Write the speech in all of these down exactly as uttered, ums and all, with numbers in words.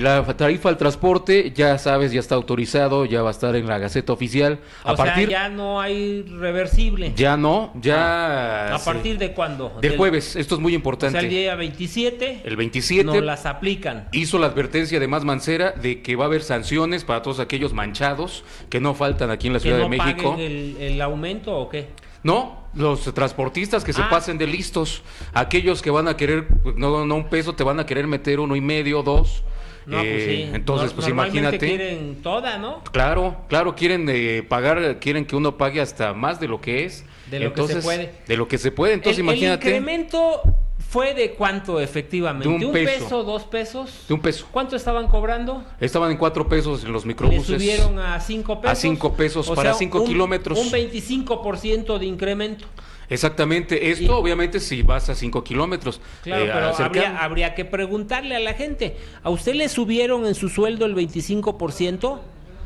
La tarifa al transporte, ya sabes, ya está autorizado, ya va a estar en la Gaceta Oficial. A o partir, sea, ya no hay reversible. Ya no, ya... Ah, ¿a partir de cuándo? Del, del jueves, esto es muy importante. O sea, el día veintisiete. El veintisiete. No las aplican. Hizo la advertencia de Más Mancera de que va a haber sanciones para todos aquellos manchados que no faltan aquí en la Ciudad ¿Que no de México. paguen el, el aumento o qué? No, los transportistas que se ah. pasen de listos, aquellos que van a querer, no, no un peso, te van a querer meter uno y medio, dos. No, eh, pues sí. Entonces, no, pues imagínate. Quieren toda, ¿no? Claro, claro, quieren eh, pagar, quieren que uno pague hasta más de lo que es. De lo entonces, que se puede. De lo que se puede, entonces el, imagínate. El incremento fue de cuánto efectivamente, de un, ¿De un peso. peso, dos pesos. De un peso. ¿Cuánto estaban cobrando? Estaban en cuatro pesos en los microbuses. Le subieron a cinco pesos. A cinco pesos o para sea, cinco un, kilómetros. Un veinticinco por ciento de incremento. Exactamente, esto y, obviamente si vas a cinco kilómetros. Claro, eh, pero habría, habría que preguntarle a la gente, ¿a usted le subieron en su sueldo el veinticinco por ciento?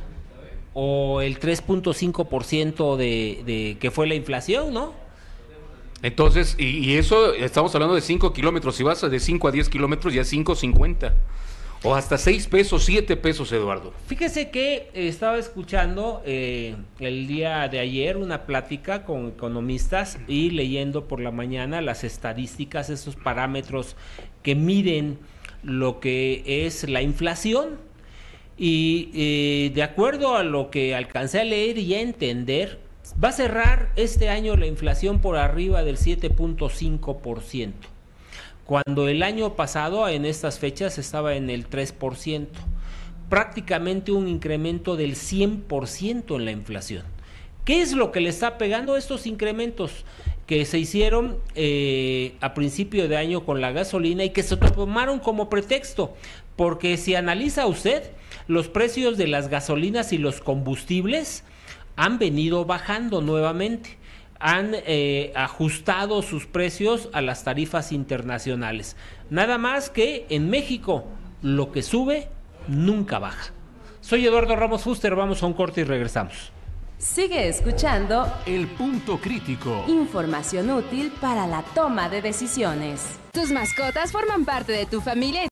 ¿O el tres punto cinco por ciento de, de que fue la inflación, no? Entonces, y, y eso, estamos hablando de cinco kilómetros, si vas de cinco a diez kilómetros ya cinco cincuenta. O hasta seis pesos, siete pesos, Eduardo. Fíjese que eh, estaba escuchando eh, el día de ayer una plática con economistas y leyendo por la mañana las estadísticas, esos parámetros que miden lo que es la inflación. Y eh, de acuerdo a lo que alcancé a leer y a entender, va a cerrar este año la inflación por arriba del siete punto cinco por ciento. Cuando el año pasado en estas fechas estaba en el tres por ciento, prácticamente un incremento del cien por ciento en la inflación. ¿Qué es lo que le está pegando estos incrementos que se hicieron eh, a principio de año con la gasolina y que se tomaron como pretexto? Porque si analiza usted, los precios de las gasolinas y los combustibles han venido bajando nuevamente. Han eh, ajustado sus precios a las tarifas internacionales. Nada más que en México lo que sube nunca baja. Soy Eduardo Ramos Fuster, vamos a un corte y regresamos. Sigue escuchando El Punto Crítico. Información útil para la toma de decisiones. Tus mascotas forman parte de tu familia.